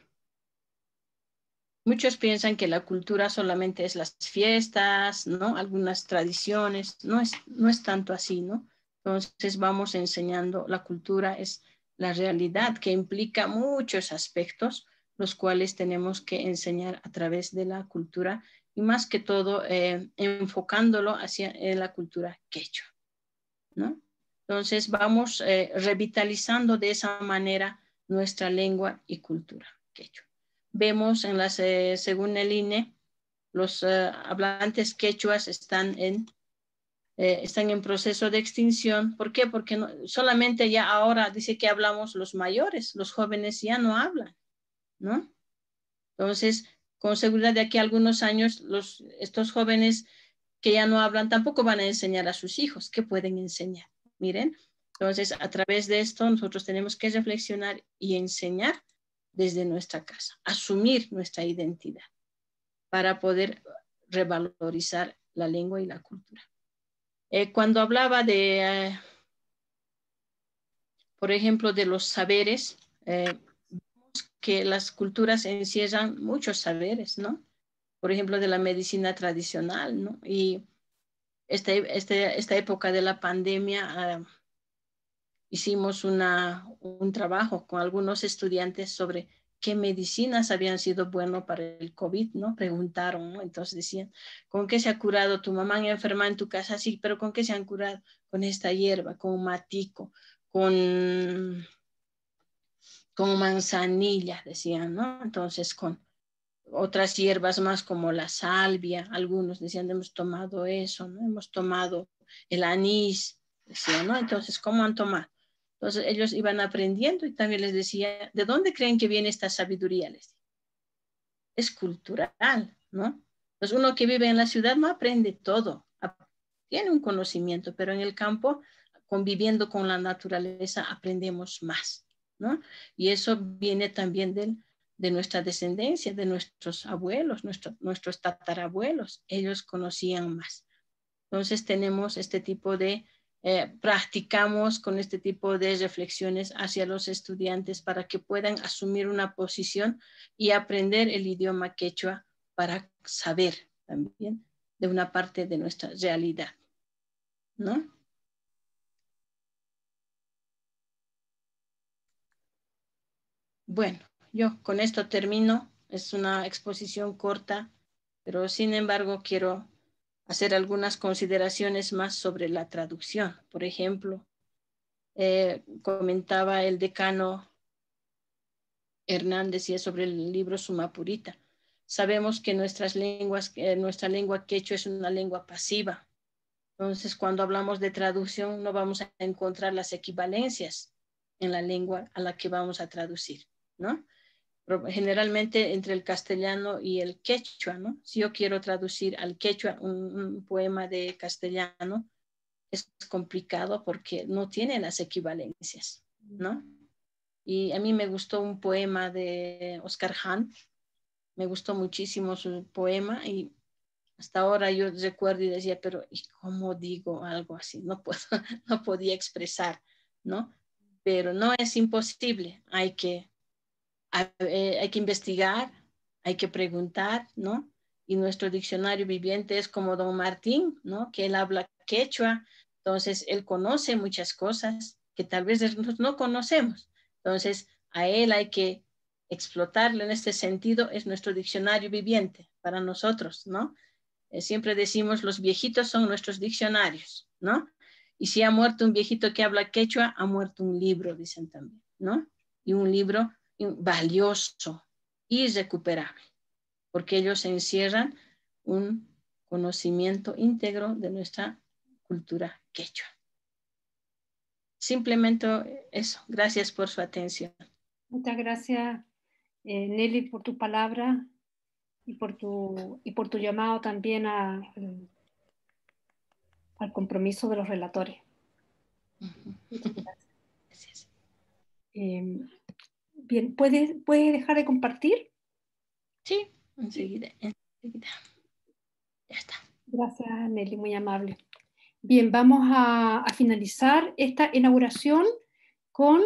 muchos piensan que la cultura solamente es las fiestas, ¿no? Algunas tradiciones, no es tanto así, ¿no? Entonces vamos enseñando, la cultura es la realidad que implica muchos aspectos, los cuales tenemos que enseñar a través de la cultura y más que todo enfocándolo hacia la cultura quechua, ¿no? Entonces vamos revitalizando de esa manera nuestra lengua y cultura quechua. Vemos en las, según el INE, los hablantes quechuas están en proceso de extinción. ¿Por qué? Porque solamente ya ahora dice que hablamos los mayores, los jóvenes ya no hablan, ¿no? Entonces, con seguridad de aquí a algunos años, estos jóvenes que ya no hablan tampoco van a enseñar a sus hijos. ¿Qué pueden enseñar? Miren, entonces a través de esto nosotros tenemos que reflexionar y enseñar desde nuestra casa, asumir nuestra identidad para poder revalorizar la lengua y la cultura. Cuando hablaba de, por ejemplo, de los saberes, que las culturas encierran muchos saberes, ¿no? Por ejemplo, de la medicina tradicional, ¿no? Y esta época de la pandemia hicimos un trabajo con algunos estudiantes sobre qué medicinas habían sido buenas para el COVID, ¿no? Preguntaron, ¿no? Entonces decían, ¿con qué se ha curado tu mamá enferma en tu casa? Sí, pero ¿con qué se han curado? Con esta hierba, con matico, con manzanilla, decían, ¿no? Entonces con otras hierbas más como la salvia, algunos decían, hemos tomado eso, ¿no? Hemos tomado el anís, decían, ¿no? Entonces, ¿cómo han tomado? Entonces ellos iban aprendiendo y también les decía, ¿de dónde creen que viene esta sabiduría? Les decía, es cultural, ¿no? Entonces uno que vive en la ciudad no aprende todo, tiene un conocimiento, pero en el campo, conviviendo con la naturaleza, aprendemos más, ¿no? Y eso viene también de nuestra descendencia, de nuestros abuelos, nuestros tatarabuelos, ellos conocían más. Entonces tenemos este tipo de, practicamos con este tipo de reflexiones hacia los estudiantes para que puedan asumir una posición y aprender el idioma quechua para saber también de una parte de nuestra realidad, ¿no? Bueno, yo con esto termino. Es una exposición corta, pero sin embargo quiero hacer algunas consideraciones más sobre la traducción. Por ejemplo, comentaba el decano Hernández y es sobre el libro Sumapurita. Sabemos que nuestra lengua quechua es una lengua pasiva. Entonces, cuando hablamos de traducción, no vamos a encontrar las equivalencias en la lengua a la que vamos a traducir, ¿no? Pero generalmente entre el castellano y el quechua, ¿no? Si yo quiero traducir al quechua un poema de castellano, es complicado porque no tiene las equivalencias, ¿no? Y a mí me gustó un poema de Oscar Hahn, me gustó muchísimo su poema y hasta ahora yo recuerdo y decía, pero ¿y cómo digo algo así? No puedo, no podía expresar, ¿no? Pero no es imposible, hay que investigar, hay que preguntar, ¿no? Y nuestro diccionario viviente es como Don Martín, ¿no? Que él habla quechua, entonces él conoce muchas cosas que tal vez nosotros no conocemos. Entonces a él hay que explotarlo en este sentido, es nuestro diccionario viviente para nosotros, ¿no? Siempre decimos los viejitos son nuestros diccionarios, ¿no? Y si ha muerto un viejito que habla quechua, ha muerto un libro, dicen también, ¿no? Y un libro valioso, irrecuperable, porque ellos encierran un conocimiento íntegro de nuestra cultura quechua. Simplemente eso. Gracias por su atención. Muchas gracias, Nelly, por tu palabra y por tu llamado también al compromiso de los relatores. Muchas gracias. Gracias. Bien, ¿puedes dejar de compartir? Sí, enseguida. Ya está. Gracias, Nelly, muy amable. Bien, vamos a finalizar esta inauguración con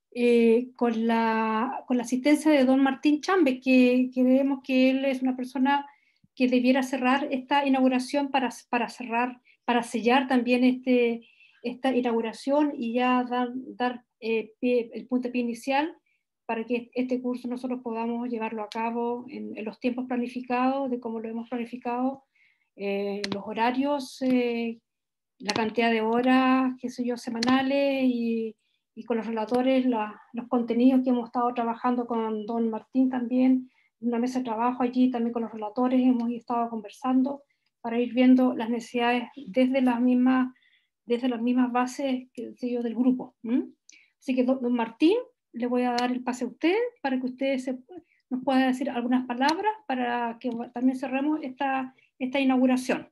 la asistencia de don Martín Chambe, que creemos que él es una persona que debiera cerrar esta inauguración para sellar también esta inauguración y ya dar el puntapié inicial para que este curso nosotros podamos llevarlo a cabo en los tiempos planificados, de cómo lo hemos planificado, los horarios, la cantidad de horas, qué sé yo, semanales y con los relatores, los contenidos que hemos estado trabajando con don Martín también, una mesa de trabajo allí también con los relatores, hemos estado conversando para ir viendo las necesidades desde las mismas bases, qué sé yo, del grupo. Así que don Martín, le voy a dar el pase a usted para que usted nos pueda decir algunas palabras para que también cerremos esta inauguración.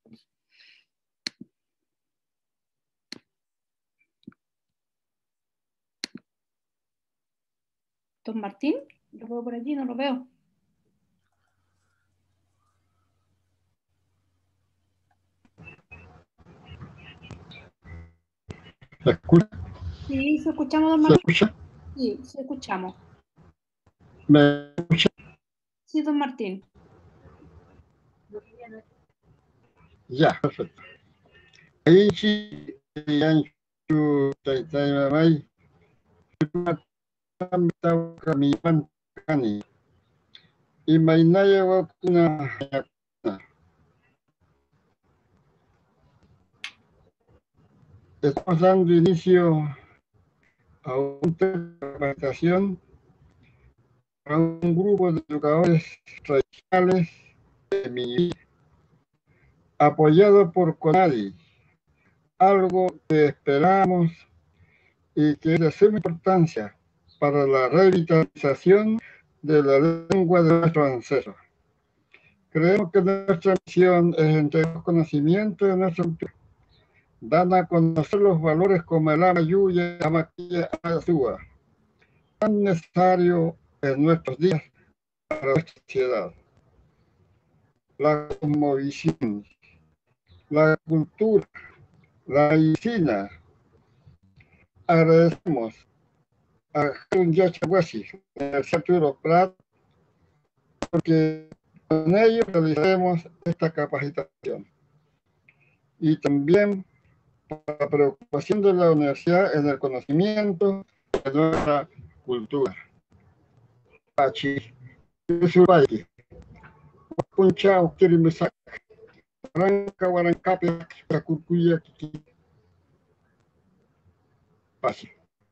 Don Martín, lo veo por allí, no lo veo. ¿Se escucha? Sí, se escuchamos, don ¿Se Martín. escucha? Sí, se escuchamos. ¿Me escucha? Sí, don Martín. Ya, perfecto. Ahí sí, Yanchu, Taimamay, Kamiman, Kani, y Mainaya Wakuna, estamos dando inicio a una capacitación para un grupo de educadores tradicionales de Miñi, apoyado por CONADI, algo que esperamos y que es de suma importancia para la revitalización de la lengua de nuestros ancestros. Creemos que nuestra misión es entregar conocimiento de nuestra cultura, dan a conocer los valores como el Amayuya, Amaquilla, Azúa, tan necesario en nuestros días para nuestra sociedad. La cosmovisión, la cultura, la medicina. Agradecemos a Harun Yachahuasi, Universidad Arturo Prat, porque con ellos realizaremos esta capacitación. Y también por la preocupación de la universidad en el conocimiento de nuestra cultura. Pachi, Yusubaiki, Punchao, Kirimisak, Ranca, Huarancapia, Cacucuya, Kiki. Pachi.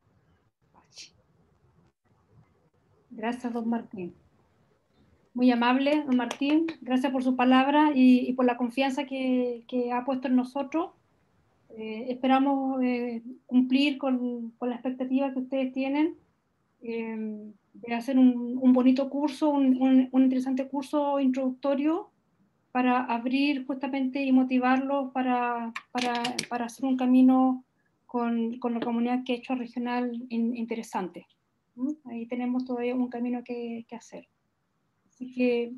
Gracias, don Martín. Muy amable, don Martín. Gracias por su palabra y por la confianza que ha puesto en nosotros. Esperamos cumplir con la expectativa que ustedes tienen de hacer un bonito curso, un interesante curso introductorio para abrir justamente y motivarlos para hacer un camino con la comunidad quechua regional interesante. Ahí tenemos todavía un camino que hacer. Así que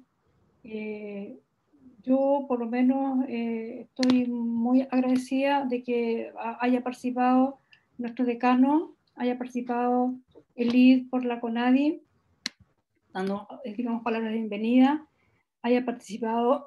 yo por lo menos estoy muy agradecida de que haya participado nuestro decano, haya participado Elid por la CONADI, dando, digamos, palabras de bienvenida, haya participado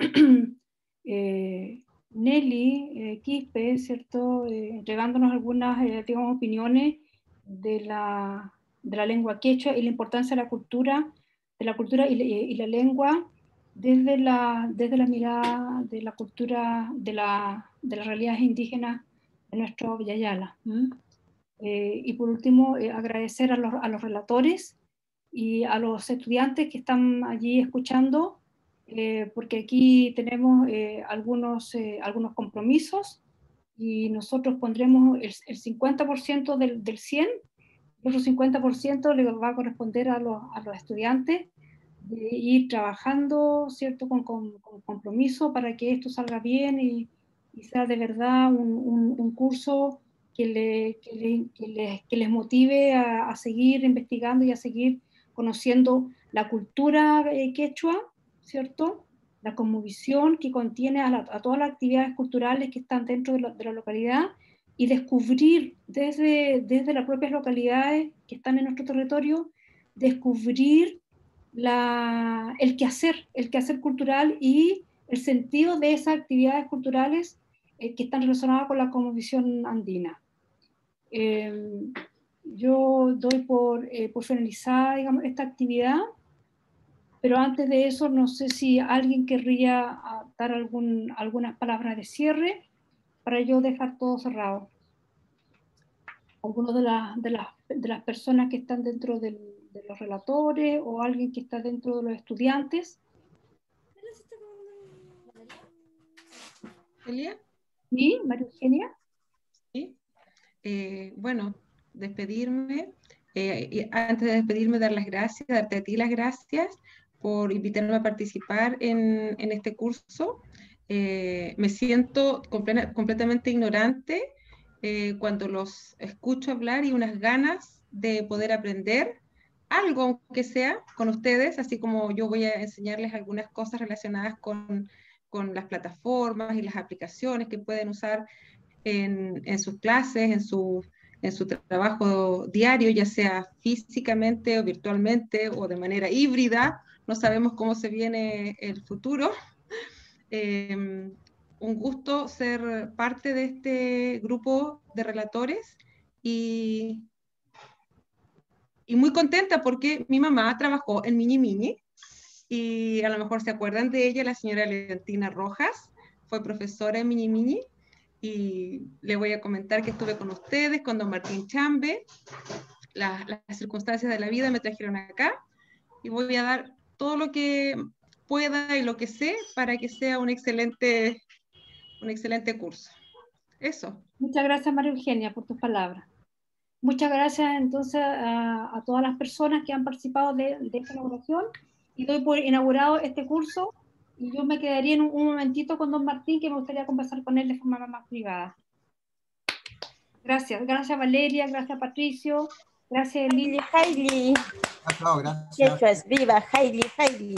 Nelly Quispe, ¿cierto? Entregándonos algunas, digamos, opiniones de la lengua quechua y la importancia de la cultura y la lengua desde la mirada de la cultura, de las realidades indígenas de nuestro Villayala. Y por último, agradecer a los relatores y a los estudiantes que están allí escuchando, porque aquí tenemos algunos compromisos y nosotros pondremos el 50% del 100, el otro 50% le va a corresponder a los estudiantes, de ir trabajando, ¿cierto?, con compromiso para que esto salga bien y sea de verdad un curso que les motive a seguir investigando y a seguir conociendo la cultura quechua, ¿cierto? La cosmovisión que contiene a todas las actividades culturales que están dentro de la localidad y descubrir desde las propias localidades que están en nuestro territorio, descubrir el quehacer cultural y el sentido de esas actividades culturales que están relacionadas con la cosmovisión andina. Yo doy por finalizada, digamos, esta actividad, pero antes de eso no sé si alguien querría dar algunas palabras de cierre para yo dejar todo cerrado. Alguno de las personas que están dentro de los relatores o alguien que está dentro de los estudiantes. ¿Elia? ¿Sí, María Eugenia? Sí. Bueno, despedirme. Y antes de despedirme, dar las gracias, darte a ti las gracias por invitarme a participar en este curso. Me siento completamente ignorante cuando los escucho hablar y unas ganas de poder aprender algo, aunque sea, con ustedes, así como yo voy a enseñarles algunas cosas relacionadas con las plataformas y las aplicaciones que pueden usar en sus clases, en su trabajo diario, ya sea físicamente o virtualmente o de manera híbrida. No sabemos cómo se viene el futuro. Un gusto ser parte de este grupo de relatores y muy contenta porque mi mamá trabajó en Miñi Miñi y a lo mejor se acuerdan de ella, la señora Leontina Rojas, fue profesora en Miñi Miñi. Y le voy a comentar que estuve con ustedes, con don Martín Chambe, las circunstancias de la vida me trajeron acá y voy a dar todo lo que pueda y lo que sé para que sea un excelente curso. Eso. Muchas gracias, María Eugenia, por tus palabras. Muchas gracias entonces a todas las personas que han participado de esta inauguración, y doy por inaugurado este curso, y yo me quedaría en un momentito con don Martín, que me gustaría conversar con él de forma más privada. Gracias, gracias Valeria, gracias Patricio, gracias Lili. Hailey. Chao, gracias. Eso es, viva Hailey, Hailey.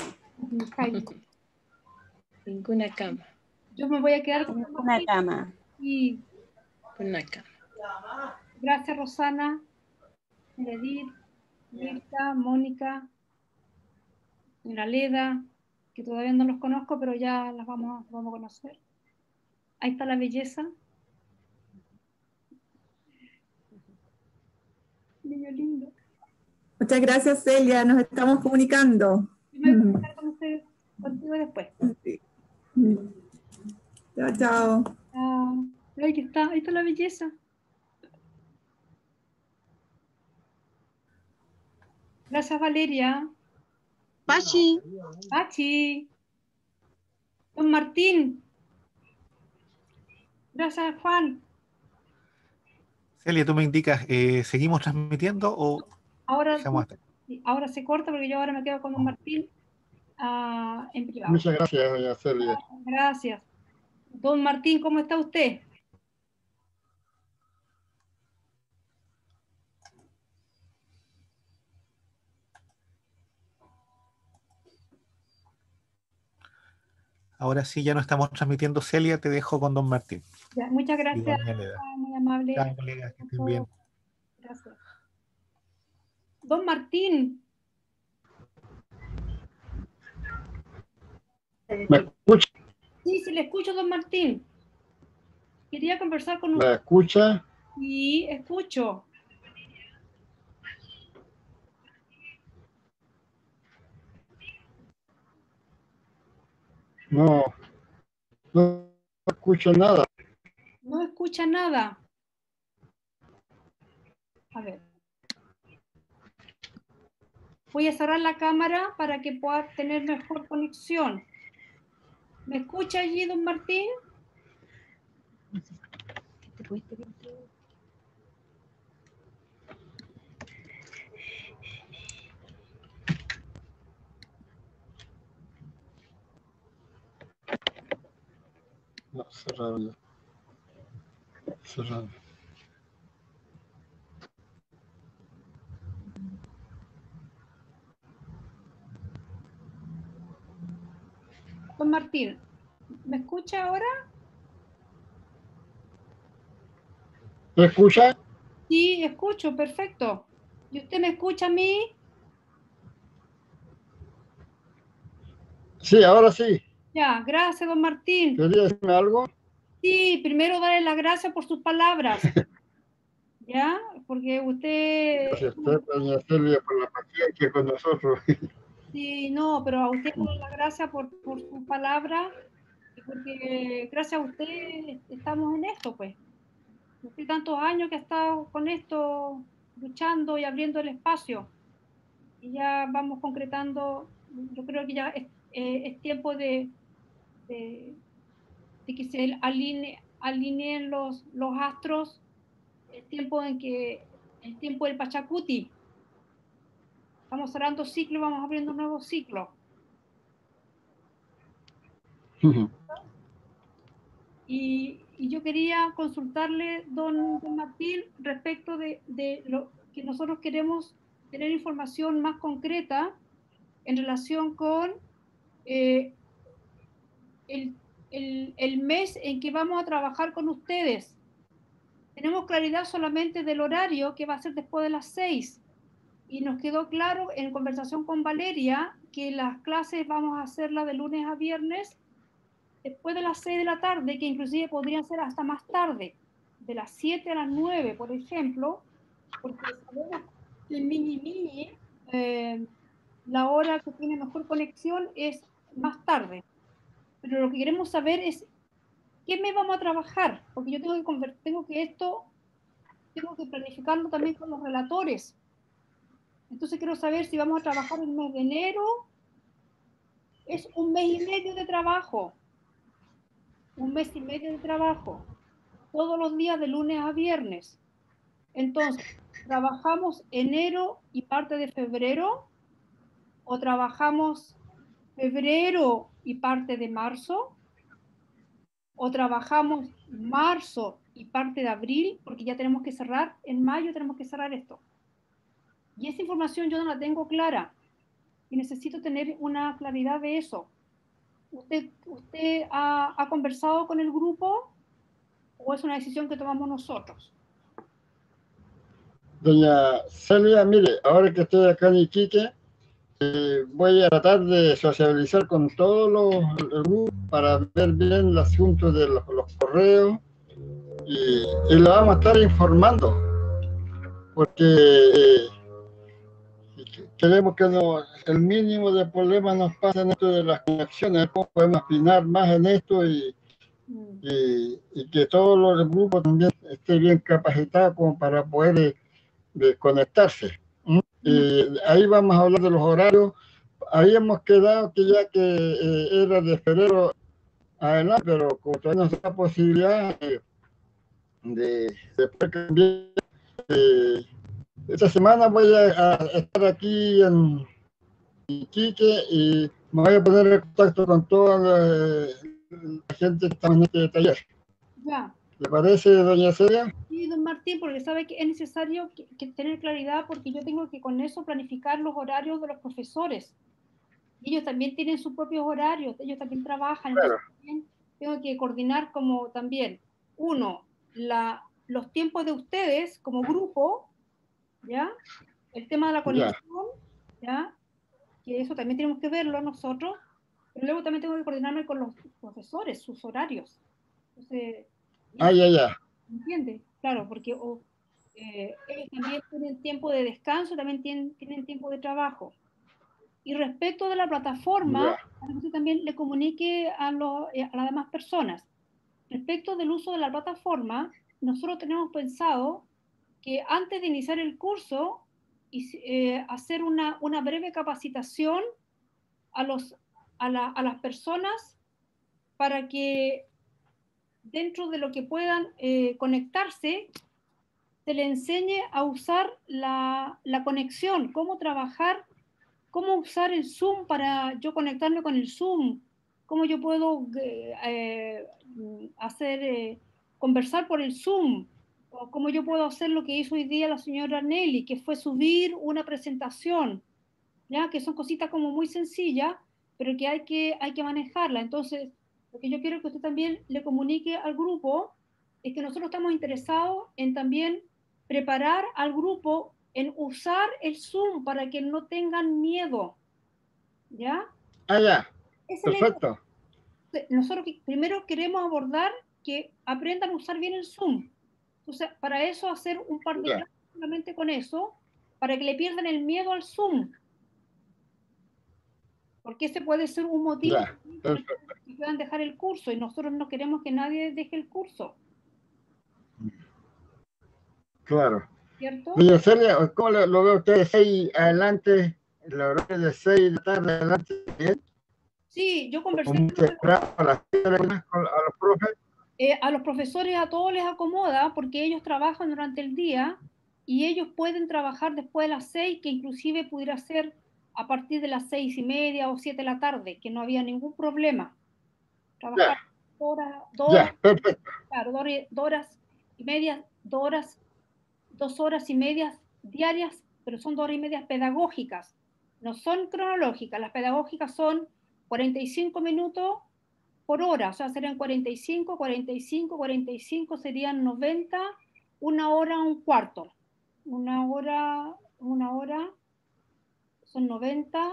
Ninguna cama. Yo me voy a quedar con don Una Martín. cama. Y Una cama. gracias Rosana, Edith, Mirta, Mónica, señora Leda, que todavía no los conozco, pero ya las vamos a conocer. Ahí está la belleza. Niño lindo. Muchas gracias, Celia. Nos estamos comunicando. Yo me voy a comunicar con usted, contigo después. Sí. Chao, chao. Ahí está la belleza. Gracias, Valeria. Pachi. Pachi. Don Martín. Gracias, Juan. Celia, tú me indicas, ¿seguimos transmitiendo o Ahora, dejamos hasta? ahora se corta porque yo ahora me quedo con don Martín en privado. Muchas gracias, doña Celia. Gracias. Don Martín, ¿cómo está usted? Ahora sí, ya no estamos transmitiendo. Celia, te dejo con don Martín. Ya, muchas Y gracias, doña Leda. muy amable. Chao, colegas, que estén bien. Gracias. Don Martín. ¿Me escucha? Sí, sí, le escucho, don Martín. Quería conversar con usted. ¿Me escucha? Sí, escucho. No, no escucho nada. No escucha nada. A ver. Voy a cerrar la cámara para que pueda tener mejor conexión. ¿Me escucha allí, don Martín? No, cerrado ya. Cerrado. Don Martín, ¿me escucha ahora? ¿Me escucha? Sí, escucho, perfecto. ¿Y usted me escucha a mí? Sí, ahora sí. Ya, gracias, don Martín. ¿Quería decirme algo? Sí, primero darle las gracias por sus palabras. ¿Ya? Porque usted... Gracias a usted, doña Celia, por la paciencia con nosotros. Sí, no, pero a usted le doy las gracias por sus palabras, porque gracias a usted estamos en esto, pues. Usted tantos años que ha estado con esto, luchando y abriendo el espacio. Y ya vamos concretando, yo creo que ya es tiempo de que se alineen los astros, el tiempo del Pachacuti. Estamos cerrando ciclo, vamos abriendo un nuevo ciclo. Y yo quería consultarle, don Martín, respecto de lo que nosotros queremos tener información más concreta en relación con el mes en que vamos a trabajar con ustedes. Tenemos claridad solamente del horario, que va a ser después de las 6. Y nos quedó claro en conversación con Valeria que las clases vamos a hacerlas de lunes a viernes después de las 6 de la tarde, que inclusive podrían ser hasta más tarde, de las 7 a las 9, por ejemplo, porque sabemos que el mini, la hora que tiene mejor conexión es más tarde. Pero lo que queremos saber es qué mes vamos a trabajar, porque yo tengo que planificarlo también con los relatores. Entonces quiero saber si vamos a trabajar el mes de enero. Es un mes y medio de trabajo. Un mes y medio de trabajo. Todos los días de lunes a viernes. Entonces, ¿Trabajamos enero y parte de febrero? ¿O trabajamos febrero y parte de marzo? ¿O trabajamos marzo y parte de abril? Porque ya tenemos que cerrar, en mayo tenemos que cerrar esto. Y esa información yo no la tengo clara. Y necesito tener una claridad de eso. ¿Usted ha conversado con el grupo o es una decisión que tomamos nosotros? Doña Celia, mire, ahora que estoy acá en Iquique, voy a tratar de sociabilizar con todos los grupos para ver bien el asunto de los correos y lo vamos a estar informando, porque queremos que el mínimo de problemas nos pase en esto de las conexiones, cómo podemos afinar más en esto y que todos los grupos también estén bien capacitados como para poder conectarse. Ahí vamos a hablar de los horarios. Habíamos quedado que ya que era de febrero adelante, pero como todavía no se da posibilidad de poder cambiar, esta semana voy a estar aquí en Iquique y me voy a poner en contacto con toda la gente que está en este taller. Ya. ¿Le parece, doña Celia? Sí, don Martín, porque sabe que es necesario que tener claridad porque yo tengo que con eso planificar los horarios de los profesores. Y ellos también tienen sus propios horarios, ellos también trabajan, claro. Entonces también tengo que coordinar como también, uno, los tiempos de ustedes como grupo, ¿ya? El tema de la conexión, ¿ya? Que eso también tenemos que verlo nosotros, pero luego también tengo que coordinarme con los profesores, sus horarios. Entonces, ya. ¿entiende? Claro, porque ellos también tienen tiempo de descanso, también tienen tiempo de trabajo. Y respecto de la plataforma, para que usted también le comunique a las demás personas. Respecto del uso de la plataforma, nosotros tenemos pensado que antes de iniciar el curso, hacer una breve capacitación a las personas para que dentro de lo que puedan conectarse, se le enseñe a usar la conexión, cómo trabajar, cómo usar el Zoom para yo conectarme con el Zoom, cómo yo puedo conversar por el Zoom, o cómo yo puedo hacer lo que hizo hoy día la señora Nelly, que fue subir una presentación, ¿ya? Que son cositas como muy sencillas, pero que hay que manejarla. Entonces, lo que yo quiero que usted también le comunique al grupo es que nosotros estamos interesados en también preparar al grupo en usar el Zoom para que no tengan miedo, ¿ya? Ya, perfecto. Nosotros primero queremos abordar que aprendan a usar bien el Zoom. Entonces, para eso hacer un par de clases solamente con eso, para que le pierdan el miedo al Zoom. Porque ese puede ser un motivo para que puedan dejar el curso y nosotros no queremos que nadie deje el curso. Claro. ¿Cierto? Doña Celia, ¿cómo lo ve usted de 6 adelante, la hora de 6 de la tarde adelante? ¿Bien? Sí, yo conversé con a los profes. A los profesores a todos les acomoda porque ellos trabajan durante el día y ellos pueden trabajar después de las 6, que inclusive pudiera ser a partir de las 6:30 o 7 de la tarde, que no había ningún problema. Trabajar 2 horas, perfecto. Claro, 2 horas y media, 2 horas y media diarias, pero son 2 horas y media pedagógicas, no son cronológicas. Las pedagógicas son 45 minutos por hora, o sea, serían 45 serían 90, 1 hora, un cuarto. Una hora, son 90,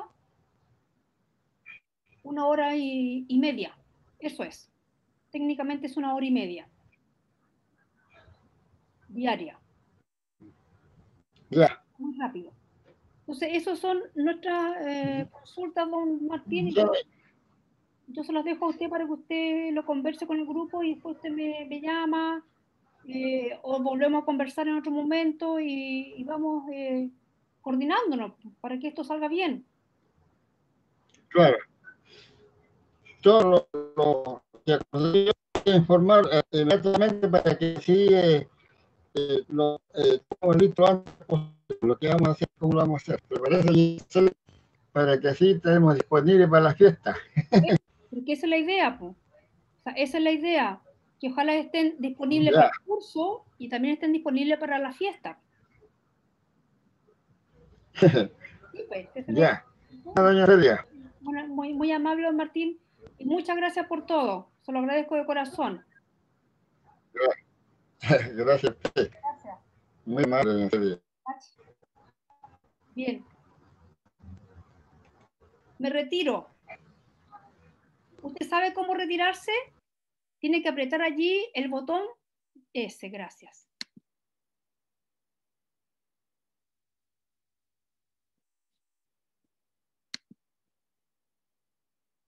1 hora y media. Eso es. Técnicamente es 1 hora y media. Diaria. Ya. Muy rápido. Entonces, esos son nuestras consultas, don Martín. Yo se las dejo a usted para que usted lo converse con el grupo y después usted me llama o volvemos a conversar en otro momento y vamos coordinándonos para que esto salga bien. Claro. Todo lo que podría informar inmediatamente para que sí estamos listos antes posible. Lo que vamos a hacer, cómo lo vamos a hacer. ¿Te parece, Giselle? Para que así tenemos disponible para la fiesta. Porque esa es la idea, pues. O sea, esa es la idea. Que ojalá estén disponibles Ya. para el curso y también estén disponibles para la fiesta. Sí, pues, esa es la Ya. Doña Celia. Bueno, muy amable, don Martín. Y muchas gracias por todo. Se lo agradezco de corazón. Gracias a usted. Gracias. Muy amable, doña Celia. Bien. Me retiro. ¿Usted sabe cómo retirarse? Tiene que apretar allí el botón S. Gracias.